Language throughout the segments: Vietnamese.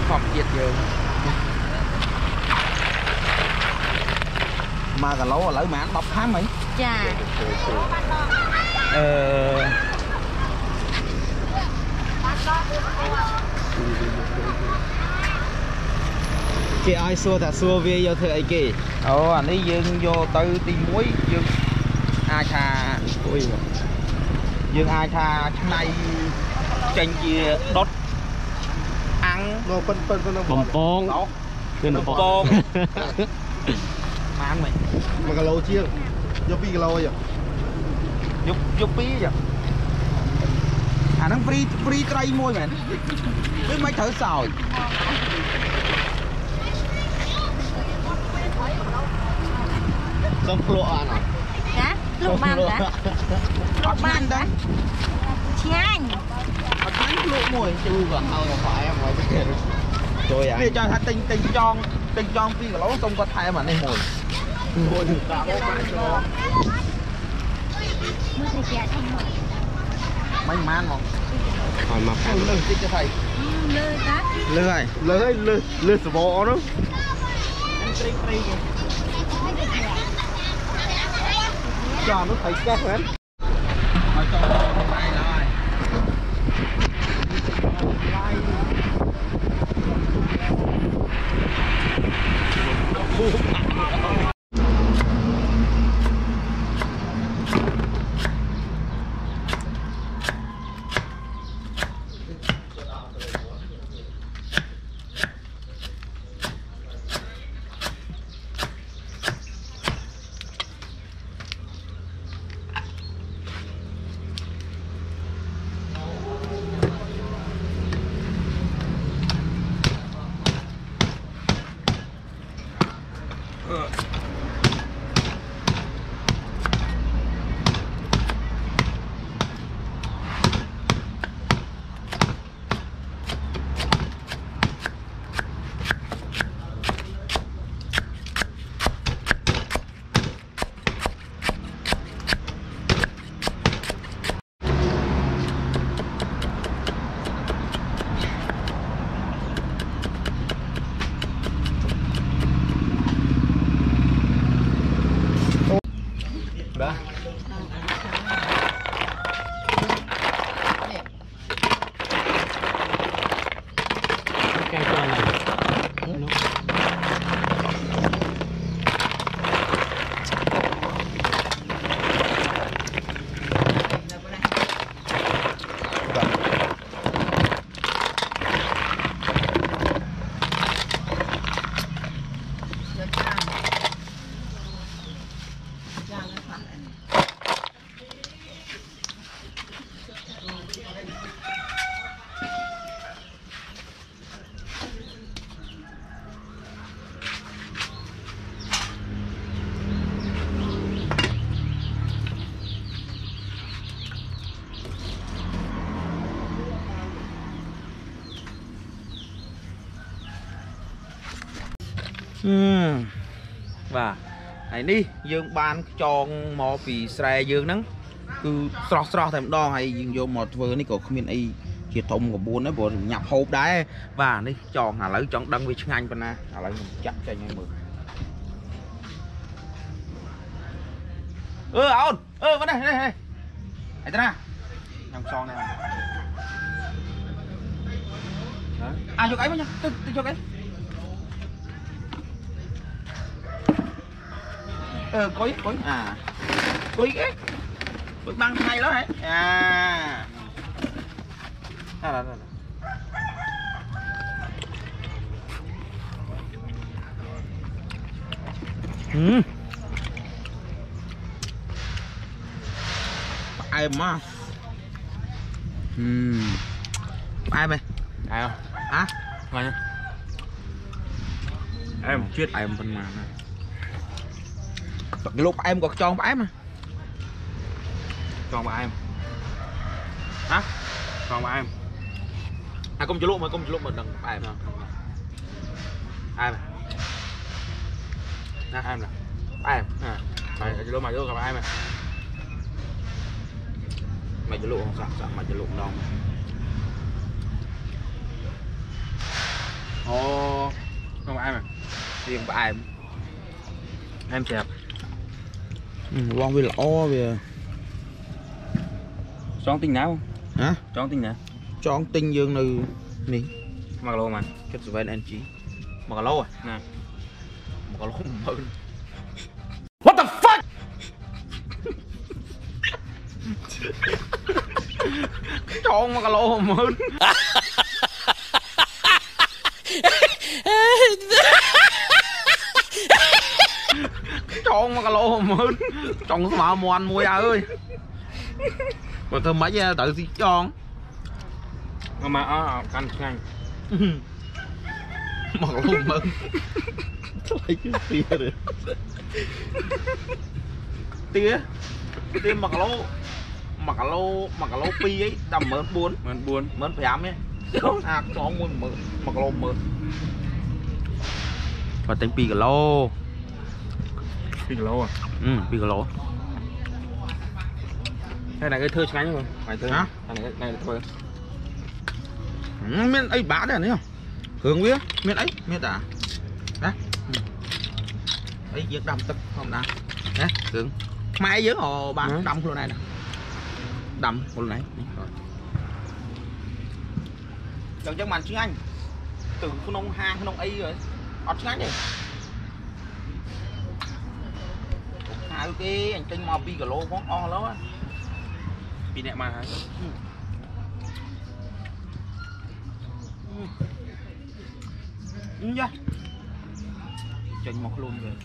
phòng diệt giờ mà cả lỗ lỡ mà ăn bọc tháng mấy dạ chị ai xua ta xua về vô thưa ấy kì anh ấy dương vô từ đi muối dương ai thà dương ai thà này chanh gì đốt ăn nó phân bông bông cái nó bông mà ăn mày mà cái lô chiêng vô pi cái lô vậy vô pi vậy nó free tray môi mày biết mấy thử sòi xong lộ ăn à dạ lộ mang đã lộ mang đã chanh bánh lộ môi chưa còn đâu mà phải em rồi rồi à bây giờ hả tình tròn pi cái lỗ xong có thay mà này mồi môi được tạo cái cho mới thấy chả trong rồi mấy man không hỏi mà phải lười tích cho thầy lười đó lười sờ bò đó cho nó thấy két hết mà cho này lại đó cái con này và này đi dương ban tròn mò vì xe dương nắng cứ sro thêm đo hay dương vô một vừa này có không ai chỉ thông của buôn đấy bộ nhập hộp đá và đi tròn hà lấy chọn đăng với tiếng Anh bên na hà lấy chắc cho anh em mượn ôn vấn đề đây này thế nào trong son này à cho cái với nha tôi cho cái cối à cối cái băng hay đó hả à ai mà ai mày ai không hả ngon nhá em chết em bên mà lúc em còn tròn bãi mà còn bà em hả còn bà em à công chú lúc mà đừng bà em nào ai mà nè em nè bà em à mày chú lúc gặp bà em này mày chú lúc không sạc mày chú lúc đâu Ồ, không ai mà. riêng bà Em chẹp. Vong vì lõ về Chọn tinh nào không? hả Chọn tinh nào? chọn tinh dương nữ nè Mặc lô mà. kết sự anh chị mà lâu à Nè. mà lâu mơn What the fuck? chọn mà lâu mơn chọn mà lâu mơn chọn mà mòn mùi ơi còn thơm mấy tự gì chọn Mà căn nhanh. mà lâu mơn lấy cái tia rồi tia mà lô pi ấy tầm mơn buồn mơn phèm ấy à cho mơn mà lô mơn và tính pi lô Pi lô à? pi lô Cái này cái thơ nhanh không? Phải thơ. Hả? Này là thơ. miền ấy bán này không hướng biết miền ấy miền à đấy ấy giết đâm tức không đâm nè hướng mai dưỡng hồ bán đâm luôn này nè đâm luôn này chẳng chắc màn tiếng Anh từ khu nông hang khu nông ấy rồi ọt tiếng Anh này hai cái anh tranh mò pi cả lô món o lắm á Pi nẹ mà hả? Dạ tranh một luôn rồi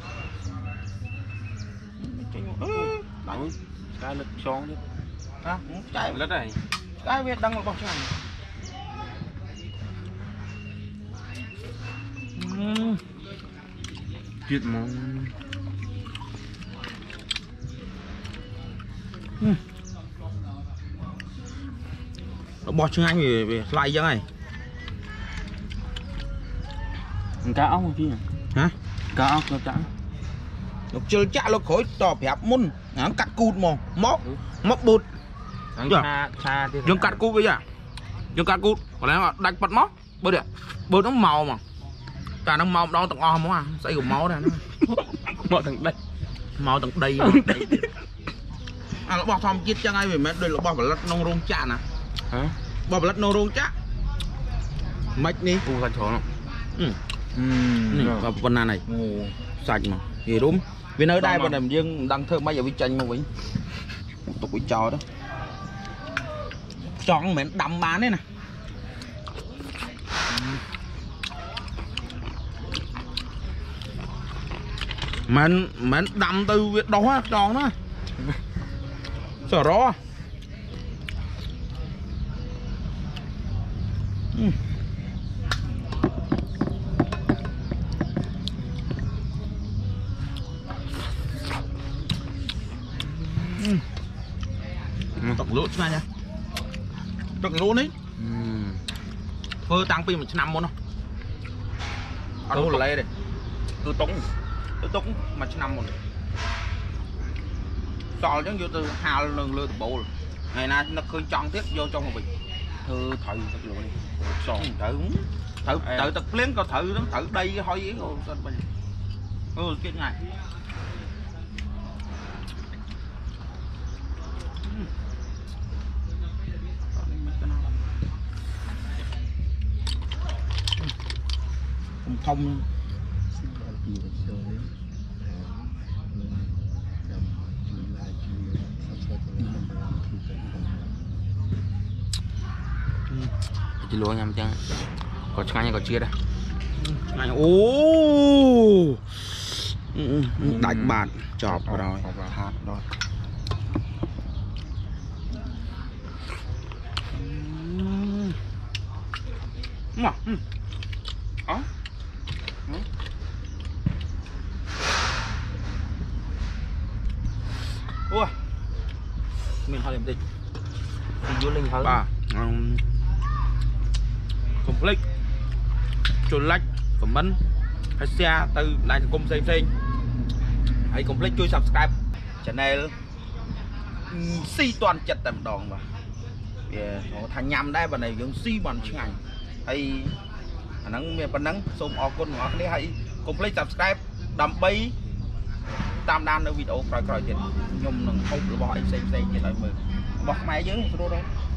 tranh một Đánh. Cái lực chọn chứ. à trái Lất này. cái việc đăng vào bọc này Chuyện mà. nó bỏ chương anh về slide chứ này Cá ốc không chứ? hả Cá ốc nó trắng. nó chơi chạ nó khối tỏ phép môn nó cắt cụt mà móc bụt Xa thì dương cắt cụt bây giờ dương cắt cụt còn đấy mà đánh bật móc bớt điện bớt nó màu mà cả nó màu đâu tầng o không à xây của máu này mọi thằng đây. màu tầng đầy à nó bỏ thòm chết cho ngay vì mẹ đây nó bỏ vào lật nông rôn chạ nè Hả? bỏ vào lật nông rôn chạ mạch đi U ra chó nó. và phần này sạch mà thì đúng vì nơi đây bọn em riêng đang thơ mấy giờ vi tranh mà vĩnh tục bị trò đó chọn mẹ đậm bán đấy nè mẹ đậm từ việc đó tròn đó sợ rõ tóc lỗ ra nha tóc lỗ đấy phơ tăng pi 1 năm muốn không ăn một lấy đây tôi tống mà 1 năm một sò chứ vô từ hào lưng lơ từ bộ ngày nay nó khơi chọn tiếp vô trong một bịch Thơ thầy thật lỗ đi. sò thử tập liếng coi thử đây thôi ý rồi cái này thông Chị lúa nhầm chăng? Có ngay có chia đây. ô đánh bạn chọp vào rồi hạt rồi ui mình hơi điểm dịch Thì vô linh hơn. complete cho like comment hay share từ lại cùng xem hãy complete chui subscribe channel si toàn chặt tầm đòn mà thành nhầm đây bà này giống si bằng chương ảnh hay អាហ្នឹងមានប៉ុណ្ណឹងសូមអរគុណបងប្អូនគ្នាហើយកុំភ្លេច subscribe ដើម្បីតាមដាននៅវីដេអូក្រោយៗទៀតខ្ញុំនឹងហូបរបស់អីផ្សេងៗទៀតឲ្យមើលរបស់ខ្មែរយើងស្រួលដែរ